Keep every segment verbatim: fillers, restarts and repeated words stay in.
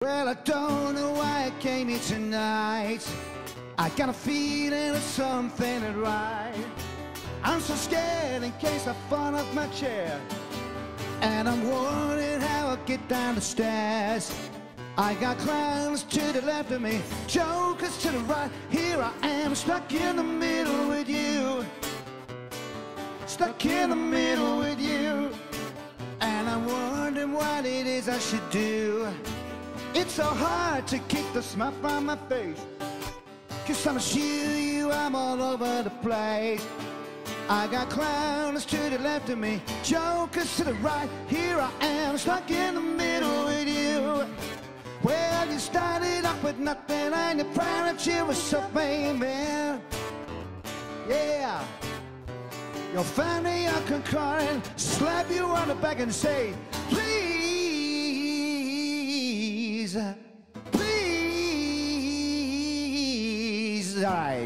Well, I don't know why I came here tonight. I got a feeling of something ain't right. I'm so scared in case I fall off my chair, and I'm wondering how I'll get down the stairs. I got clowns to the left of me, jokers to the right. Here I am, stuck in the middle with you. Stuck in the middle with you. And I'm wondering what it is I should do. It's so hard to keep the smile from my face, 'cause I'm sure you, I'm all over the place. I got clowns to the left of me, jokers to the right. Here I am, stuck in the middle with you. Well, you started off with nothing and your parents, you were so famous. Yeah. Your family, I can cry and slap you on the back and say, please, please. All right.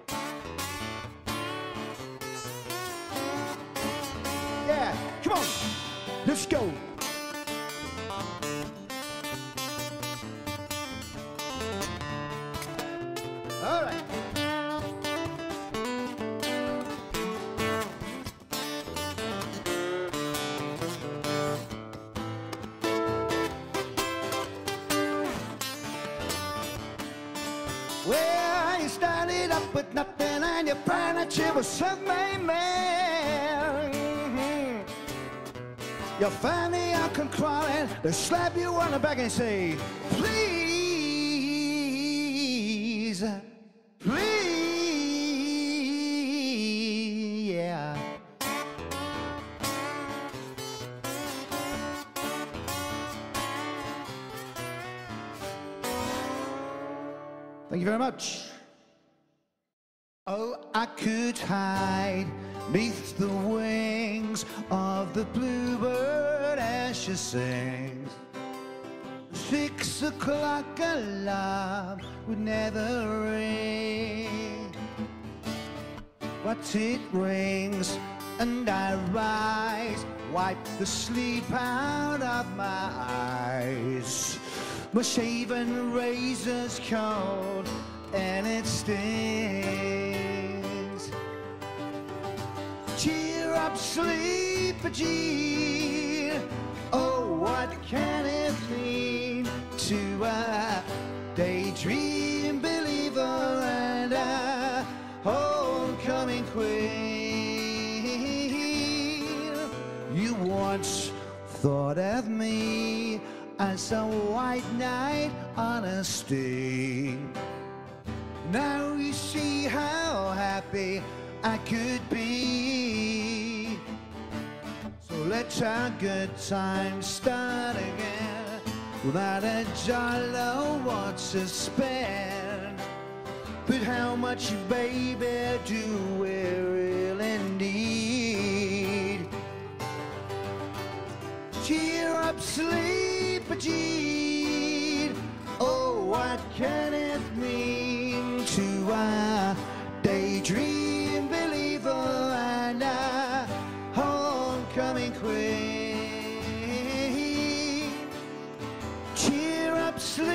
Yeah, come on, let's go. All right. Well, you started up with nothing and your parents, you were something, man. Mm-hmm. Your family, I can cry and they slap you on the back and say, please, please, yeah. Thank you very much. Oh, I could hide beneath the wings of the bluebird as she sings. Six o'clock alarm would never ring, but it rings and I rise, wipe the sleep out of my eyes. My shaven razor's cold and it stings. Cheer up, sleepy Jean. Oh, what can it mean to a daydream believer and a homecoming queen? You once thought of me as a white knight on a steed. Now you see how happy I could be. So let our good times start again, without a dollar want to spend. But how much, baby, do we really need? Cheer up, sleepy Jean. Oh, what can it mean to a daydream believer and a homecoming queen? Cheer up, sleepy